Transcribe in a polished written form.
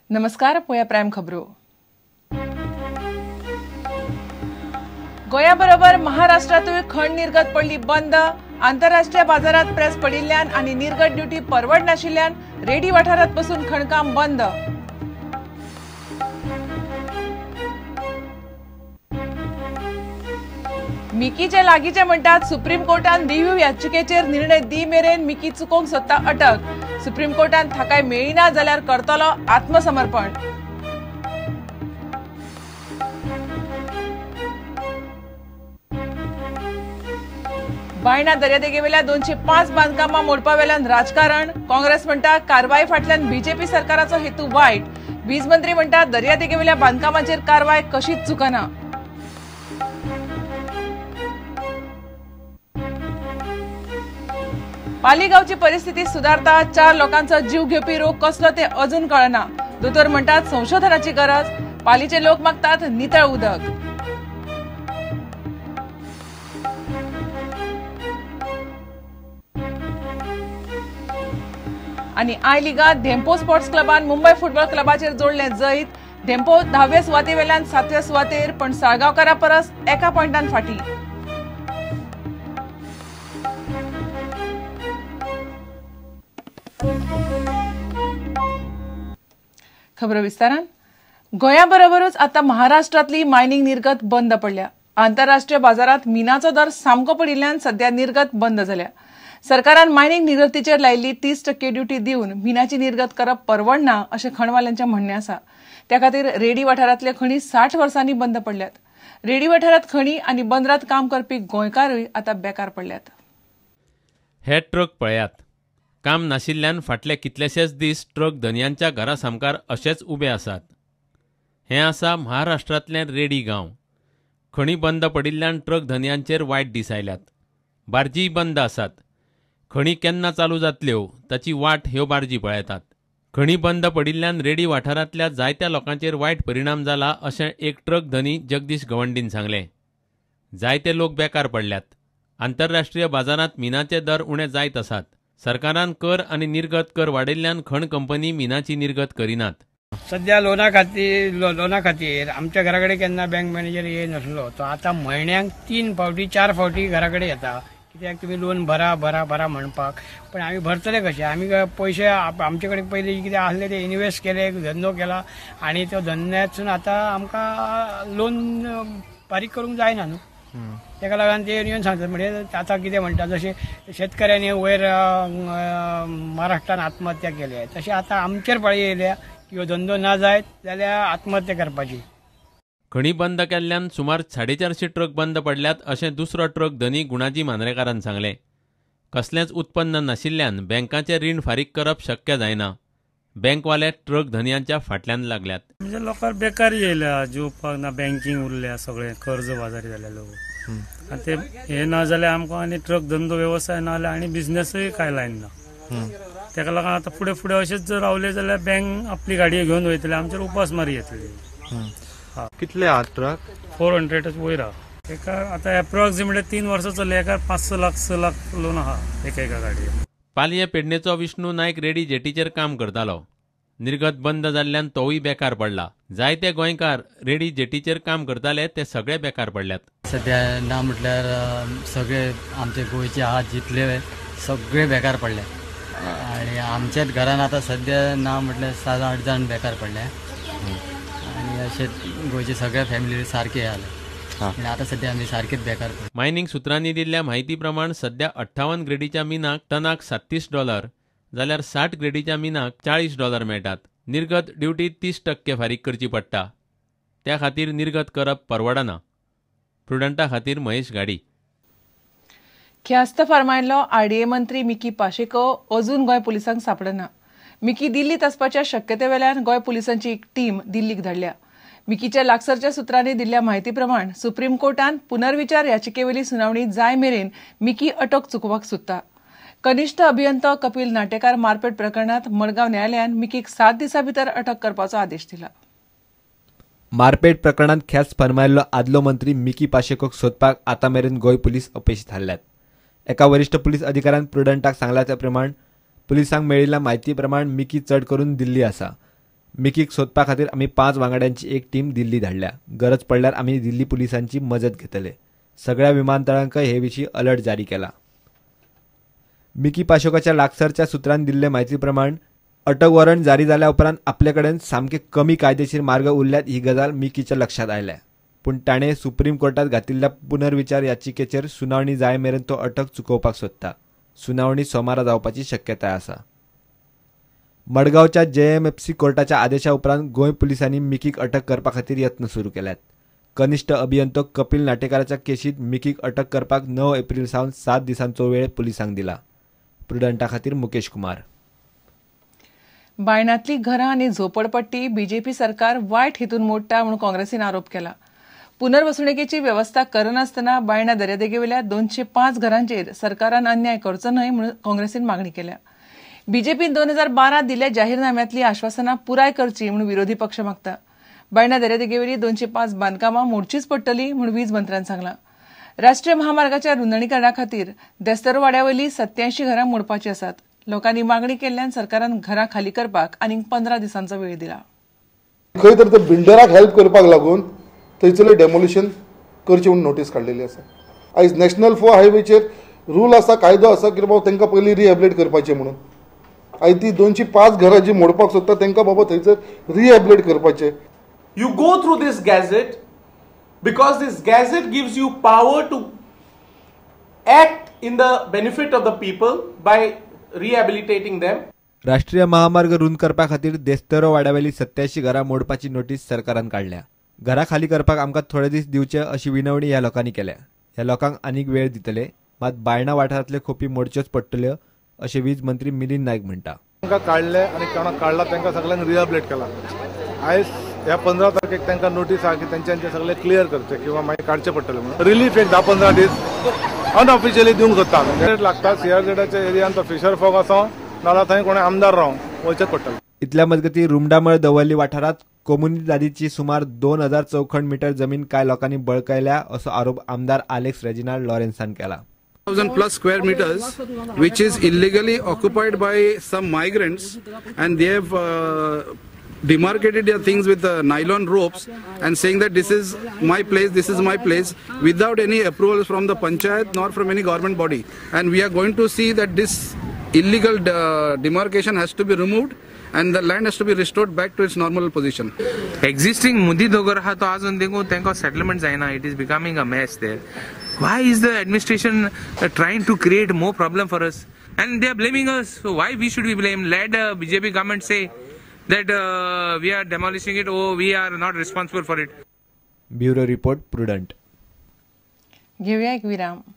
नमस्कार, पळया प्रायम खबरो. गोंयाबरोबर महाराष्ट्रातूय खण निर्गत पडली बंद. आंतरराष्ट्रीय बाजारात प्रेस पडिल्ल्यान आनी निर्गत ड्युटी परवडनाशिल्ल्यान रेडी वाठारात पासून खणकाम बंद. मिकीचे लागींचे म्हणटात सुप्रीम कोर्टान रिव्ह्यू याचिकेचेर निर्णय दी मेरेन मिकी चुकोवंक सोदता अटक. सुप्रीम कोर्टान थाकाय मेळिना जाल्यार करतलो आत्मसमर्पण. बायणा दर्यादेगेवेल्या 205 बांदकामां मोडपा वेल्यान राजकारण. काँग्रेस म्हणटा कारवाय फाटल्यान बीजेपी सरकाराचो हेतू वायट. वीज मंत्री म्हणटा दर्यादेगेवेल्या बांदकामांचेर कारवाय कशीच चुकना. पालिगांवची परिस्थिती सुधारता. 4 लोकांचो जीव घेवपी रोग कसलो ते अजून कळना. दोतोर म्हणटात संशोधनाची गरज. पालीचे लोक मागतात नितळ उदक. आनी आय लिगांत धेंपो स्पोर्ट्स क्लबान मुंबय फुटबॉल क्लबाचेर जोडले जैत. धेंपो 10व्या सुवाते वेल्यान 7व्या सुवातेर, पण साळगांवकारां परस 1 पॉयंटान फाटीं. खबर विस्तारान. गोंयाबरोबरच आता महाराष्ट्रातली मायनिंग निर्गत बंद पडल्या. आंतरराष्ट्रीय बाजारात मिनाचो दर सामको पडिल्ल्यान सध्या निर्गत बंद जाल्या. सरकारान मायनिंग निर्गतीचेर लायिल्ली 30% ड्युटी दिवन मिनाची निर्गत करप परवडना अशें खणवाल्यांचें म्हणणें आसा. त्या खातीर रेडी वाठारांतले खणी 60 वर्सांनी बंद पडल्यात. रेडी वाठारांत खणी आनी बंदरांत काम करपी गोंयकारूय आता बेकार पडल्यात. हे ट्रक पळयात. काम नाशिल्ल्यान फाटले कितलेशेच दीस ट्रक धनयांच्या घरा सामकार अशेच उबे आसात. हें आसा महाराष्ट्रांतलें रेडी गांव. खणी बंद पडिल्ल्यान ट्रक धनयांचेर वायट दीस आयल्यात. बार्जीय बंद आसात. खणी केन्ना चालू जातल्यो ताची वाट ह्यो बार्जी पळयतात. खणी बंद पडिल्ल्यान रेडी वाठारांतल्या जायत्या लोकांचेर वायट परिणाम जाला अशें एक ट्रक धनी जगदीश गवंडीन सांगलें. जायते लोक बेकार पडल्यात. आंतरराष्ट्रीय बाजारांत मिनाचे दर उणे जायत आसात. सरकारान कर आनी निर्गत कर वाडयल्ल्यान खण कंपनी मिनाची निर्गत करिनात. सध्या लोना खातीर आमच्या घरा कडेन केन्ना बँक मॅनेजर येनासलो. तो आतां म्हयन्याक 3 फावटी 4 फावटी घरा कडेन येता. कित्याक तुमी लोन भरा म्हणपाक. पण आमी भरतले कशे? आमी पयशे आमचे कडेन पयलीं कितें आसले ते इन्वेस्ट केले, धंदो केला आनी तो धंद्यासून आतां आमकां लोन फारीक करूंक जायना न्हू. ताका लागून ते येवन सांगतात. म्हणजे आतां कितें म्हणटा, जशें शेतकऱ्यांनी वयर महाराष्ट्रान आत्महत्या केल्या तशें आतां आमचेर पाळी येयल्या की हो धंदो ना जायत जाल्यार आत्महत्या करपाची. खणी बंद केल्ल्यान सुमार 450 ट्रक बंद पडल्यात अशें दुसरो ट्रक धनी गुणाजी मांद्रेकारान सांगलें. कसलेंच उत्पन्न नाशिल्ल्यान बँकाचें रीण फारीक करप शक्य जायना. बँकवाले ट्रक धनयांच्या फाटल्यान लागल्यात. म्हणजे लोकांक बेकारी येयल्या, जेवपाक ना, बँकिंग उरल्या, सगळें कर्ज बाजारी जाल्या लोक. आनी ते हे ना जाल्यार आमकां आनी ट्रक धंदो वेवसाय ना जाल्यार आनी बिझनेसय कांय लायना. ताका लागून आतां फुडें अशेंच जर रावले जाल्यार बँक आपली गाडये घेवन वयतले, आमचेर उपासमारी येतली. कितले आहात ट्रक? 400 वयर आहा. एका आतां एप्रॉक्सिमेटली 3 वर्सां चल्ले. एका 5-6 लाख लोन आहा एका गाडये. पालये पेडणेचो विष्णू नायक रेडी जेटीचेर काम करतालो. निर्गत बंद जाल्ल्यान तोवूय बेकार पडला. जायते गोंयकार रेडी जेटीचेर काम करताले ते सगळे बेकार पडल्यात. सध्या ना म्हटल्यार सगळे आमचे गोंयचे आहात जितले सगळे बेकार पडले. आणि आमच्याच घरान आतां सध्या ना म्हटल्यार 7-8 जाण बेकार पडले. आणि अशे गोंयचे सगळ्या फॅमिली सारखे जाले. आणि आता सध्या आमी सारखेच बेकार. मायनिंग सुत्रांनी दिल्ल्या म्हायती प्रमाण सध्या 58 ग्रेडीच्या मिनाक टनाक $37 जाल्यार 60 ग्रेडीच्या मिनाक $40 मेळटात. निर्गत ड्युटी 30% फारीक करची पडटा. त्या खातीर निर्गत करप परवडना. प्रुडंटा खातीर महेश गाडी. ख्यास्त फर्मायल्लो आरडीए मंत्री मिकी पाशेको अजून गोंय पुलिसांक सापडना. मिकी दिल्लीत आसपाच्या शक्यते वेल्यान गोंय पुलिसांची एक टीम दिल्लीक धाडल्या. मिकीच्या लागसरच्या सुत्रांनी दिल्ल्या म्हायती प्रमाण सुप्रीम कोर्टान पुनर्विचार याचिकेवेली सुनावणी जाय मेरेन मिकी अटक चुकोवपाक सोदता. कनिष्ठ अभियंतो कपिल नाटेकार मारपेट प्रकरणात मडगांव न्यायालयान मिकीक 7 दिसां भितर अटक करपाचो आदेश दिला. मारपेट प्रकरणात ख्यास्त फर्मायल्लो आदलो मंत्री मिकी पाशेकोक सोदपाक आतां मेरेन गोंय पुलीस अपेशीत थारल्यात. एका वरिष्ठ पुलीस अधिकाऱ्यान प्रुडंटाक सांगला त्या प्रमाण पुलिसांक मेळिल्ल्या म्हायती प्रमाण मिकी चड करून दिल्ली आसा. मिकीक सोदपा खातीर आमी 5 वांगड्यांची एक टीम दिल्ली धाडल्या. गरज पडल्यार आमी दिल्ली पुलिसांची मजत घेतले. सगळ्या विमानतळांक हे विशीं अलर्ट जारी केला. मिकी पाशेकोच्या लागसारच्या सुत्रांनी दिल्ले म्हायती प्रमाण अटक वॉरंट जारी जाल्या उपरांत आपले कडेन सामके कमी कायदेशीर मार्ग उरल्यात ही गजाल मिकीच्या लक्षात आयल्या. पूण ताणें सुप्रीम कोर्टात घातिल्ल्या पुनर्विचार याचिकेचेर सुनावणी जाय मेरेन तो अटक चुकोवपाक सोदता. सुनावणी सोमारा जावपाची शक्यताय आसा. मडगांवच्या JMFC कोर्टाच्या आदेशा उपरांत गोंय पुलिसांनी मिकीक अटक करपा खातीर यत्न सुरू केल्यात. कनिश्ठ अभियंतो कपिल नाटेकाराच्या केशीत मिकीक अटक करपाक 9 एप्रिल सावन 7 दिसांचो वेळ पुलिसांक दिला. प्रुडंटा खातीर मुकेश कुमार. बायणांतली घरां आनी झोपडपट्टी बीजेपी सरकार वायट हेतून मोडटा म्हणून काँग्रेसीन आरोप केला. पुनर्वसणुकेची व्यवस्था करनासतना बायणा दर्यादेगेवेल्या 205 घरांचेर सरकारान अन्याय करचो न्हय म्हणून काँग्रेसीन मागणी केल्या. बीजेपीन 2012 दिल्ल्या जाहीरनाम्यांतली आश्वासनां पुराय करची म्हणून विरोधी पक्ष मागता. बायणा दर्यादेगेवेली 205 बांदकामां मोडचीच पडटली म्हणून वीज मंत्र्यान सांगलां. राष्ट्रीय महामार्गाच्या रुंदणीकरणा खातीर देस्तरो वाड्यावयली 87 घरां मोडपाची आसात. लोकांनी मागणी केल्ल्यान सरकारान घरां खाली करपाक आनीक 15 दिसांचो वेळ दिला. खंय तर बिल्डराक हेल्प करपाक लागून थंयसरलें डेमोलिशन करचें म्हणून नोटीस काडलेली आसा. आयज नॅशनल 4 हायवेचेर रूल आसा, कायदो आसा की बाबा तांकां पयलीं रिहॅबिलेट करपाचें म्हणून. आयज ती 205 घरां जी मोडपाक सोदता तांकां बाबा थंयसर रिहॅबिलेट करपाचें. You go through this gazette because this gazette gives you power to act in the benefit of the people by rehabilitating them. राष्ट्रीय महामार्ग रुंद करपा खातीर देस्तरो वाड्यावेली 87 घरां मोडपाची नोटीस सरकारान काडल्या. घरां खाली करपाक आमकां थोडे दीस दिवचे अशी विनवणी ह्या लोकांनी केल्या. ह्या लोकांक आनीक वेळ दितले, मात बायणा वाठारांतल्यो खोपी मोडच्योच पडटल्यो अशें वीज मंत्री मिलिंद नायक म्हणटा. तांकां काडले आनी कोणाक काडला तांकां सगळ्यांक रिहॅबिलेट केला. आयज ह्या 15 तारखेक तांकां नोटीस आहा की तेंच्यांचें सगळें क्लियर करचें किंवा मागीर काडचें पडटलें म्हणून. रिलीफ एक 10-15 दीस अनऑफिशियली दिवंक सोदता. लागता CRZच्या एरियान तो फिशर फॉग आसो नाल्यार थंय कोणें आमदार रावं वयचेंच पडटलें. इतल्या मजगतीं रुमडामळ दवर्ली वाठारांत कोमुनिदादीची सुमार 2000 चौखण मीटर जमीन कांय लोकांनी बळकायल्या असो आरोप आमदार आलेक्स रेजिनाल्ड लॉरेन्सान केला. 1,000+ square meters, which is illegally occupied by some migrants, and they have demarcated their things with nylon ropes and saying that this is my place, without any approvals from the panchayat nor from any government body. And we are going to see that this illegal demarcation has to be removed and the land has to be restored back to its normal position. Existing Mudi Dogar ha to azun dekho tenko settlement zaina. It is becoming a mess there. Why is the administration trying to create more problem for us? And they are blaming us. So why we should be blamed? Let BJP government say that we are demolishing it. Oh, we are not responsible for it. Bureau report, Prudent. घेऊया एक विराम.